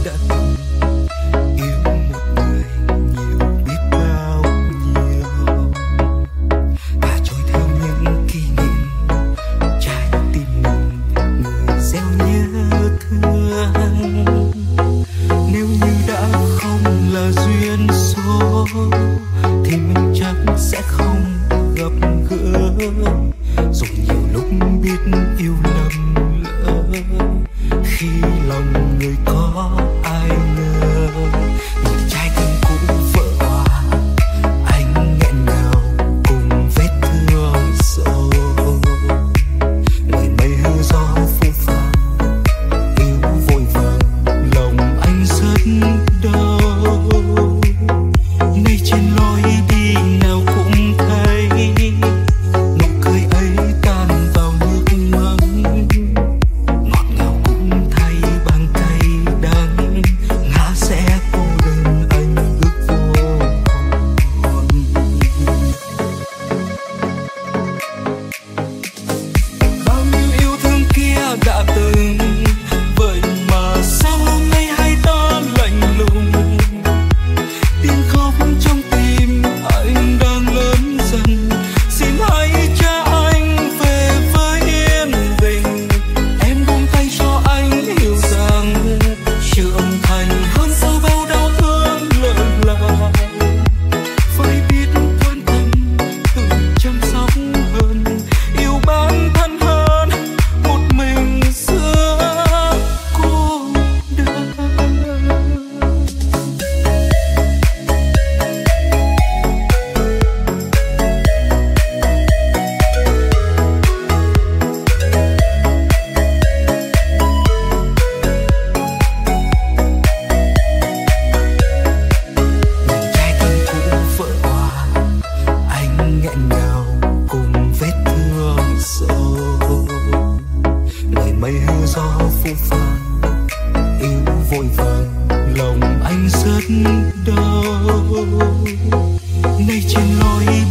đã từng yêu một người nhiều biết bao nhiêu, và trôi theo những kỷ niệm trái tim mình người gieo nhớ thương. Nếu như đã không là duyên số thì mình chắc sẽ không gặp gỡ, rồi nhiều lúc biết yêu lầm lỡ khi lòng người có ai ngờ. Nhìn trái tim cũ vỡ hòa, anh nghẹn ngào cùng vết thương sâu. Lời mây hư gió phũ phàng, yêu vội vàng lòng anh rất đau. Nay trên lối đi nào cũng thấy nụ cười ấy tan vào nước mắt, ngọt ngào cũng thay bằng cay đắng, ngã sẽ cô đơn anh ước vô hồn. Bao nhiêu yêu thương kia đã từng, vậy mà sao hôm nay hai ta lạnh lùng. Tiếng khóc trong tim anh đang lớn dần, xin hãy cho anh về với yên bình. Em buông tay cho anh hiểu rằng trưởng thành hơn sau bao đau thương lỡ làng. Phải biết quan tâm, tự chăm sóc hơn, yêu bản thân hơn một mình giữa cô đơn. Trái tim cũ vỡ hòa, anh nghẹn ngào cùng vết thương sâu. Lời mây hư gió phũ phàng, yêu vội vàng lòng anh rất đau. Nay trên lối